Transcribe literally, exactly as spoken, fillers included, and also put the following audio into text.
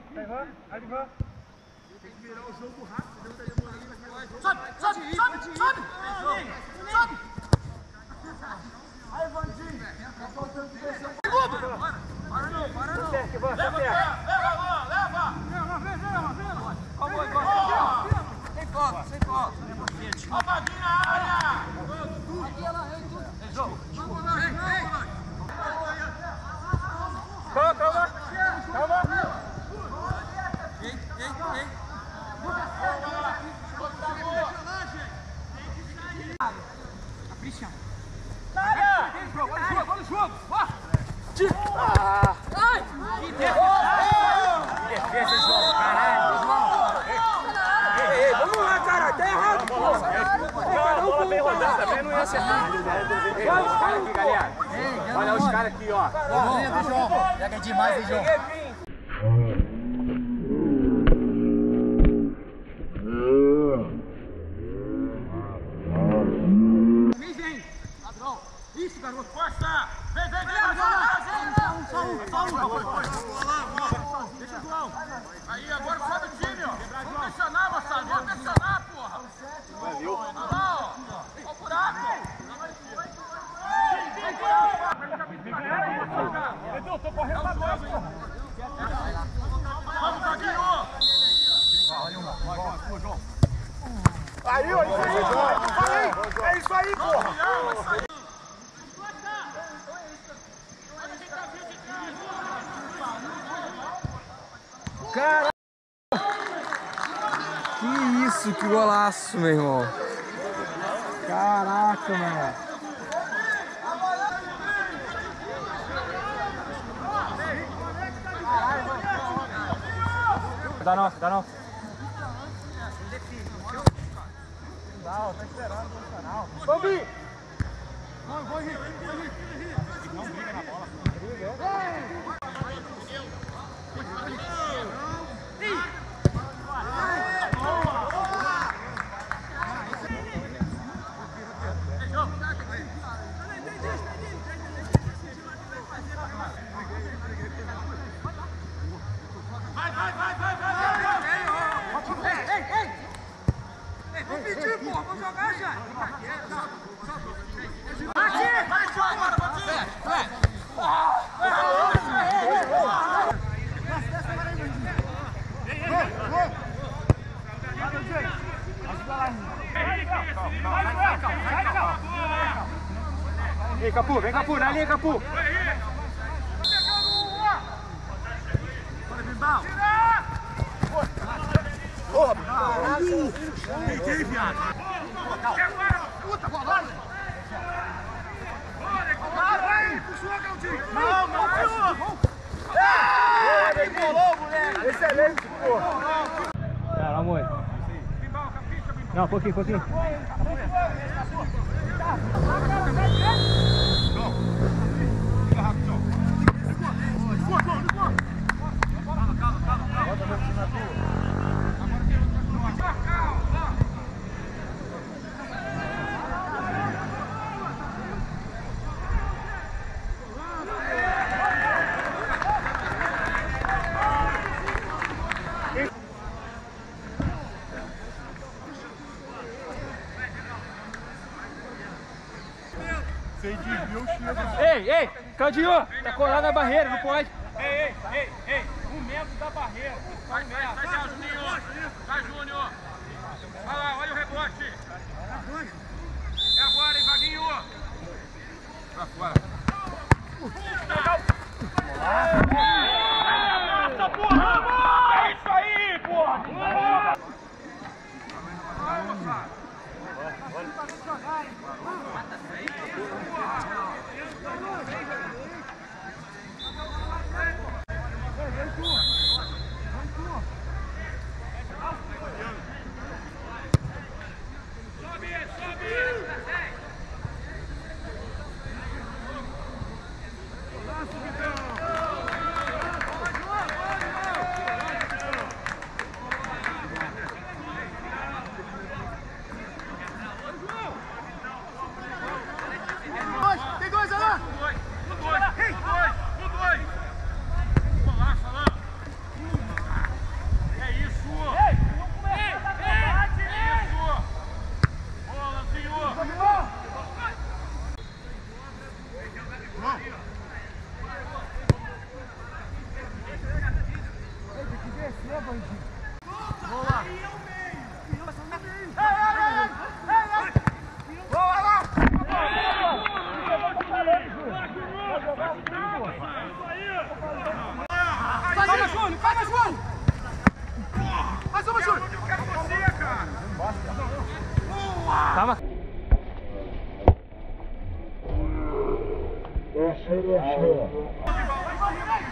Tem que virar o jogo rápido, senão tá demorando aqui. Sobe, sobe, sobe, sobe! Sobe! Aí, Vandinho! Tá faltando pressão. Para, para não, para não. Leva, leva, leva, leva! Leva, leva, leva! Ó, sem falta, sem falta. Ó, o Vaguinho na área! Aqui, ela, ei, tudo. Ei, João, desculpa. Vem, vem! Calma, calma! Calma! Ei, ei, ei! Capricha! Olha! Olha o jogo, olha o jogo, olha o jogo! Ah! Ai! Que defesa, João! Caralho! Ei, ei, vamos lá, cara! Tá errado, pô! A bola bem rodando também não ia acertar. Ei, olha os caras aqui, galera! Olha os caras aqui, ó! João, João! Pega demais, hein, João? Isso, garoto, força! Vem, vem, vem! Só um, só um! Deixa o João! Aí, agora sobe o time, ó! Vamos pressionar, moçada! Vamos pressionar, porra! Valeu! Olha lá, ó! Olha o buraco! Olha o buraco! Edu, tô correndo pra trás, porra! Vamos, Vaguinho! Aí, ó, isso aí, João! Falei! É isso aí, porra! Caralho! Que isso, que golaço, meu irmão! Caraca, mano! Dá não, dá não. Não, tá esperando o canal. Bambi! Vai, vai, vai! Não briga na bola. Briga, é? Vai, vai, vai, vai, vai! Ei, ei, ei! Ei, vamos pedir, porra! Vamos jogar já! Bate! Bate, agora, bate! Ei, Capu, vem, Capu, na linha, Capu! Porra, caralho! Peguei, viado! E agora? Puta, bolada! Vai, puxou, Galdinho! Não, não, Ah, ele bolou, moleque! Excelente, porra! Cara, amor. Não, pouquinho, pouquinho. Ei, ei, Candinho, tá colado na barreira, não pode. Ei, ei, ei, ei, um metro da barreira. Vai, vai, vai, vai, Juninho! Vai, Júnior! Vai lá, olha o rebote! É agora, hein, Vaguinho! Pra fora! Nossa, porra! É isso aí, porra! Vai, moçada! Calma, Júnior! Calma, Júnior! Mais uma, Júnior! Eu quero você, cara! Calma. Vai, vai, vai!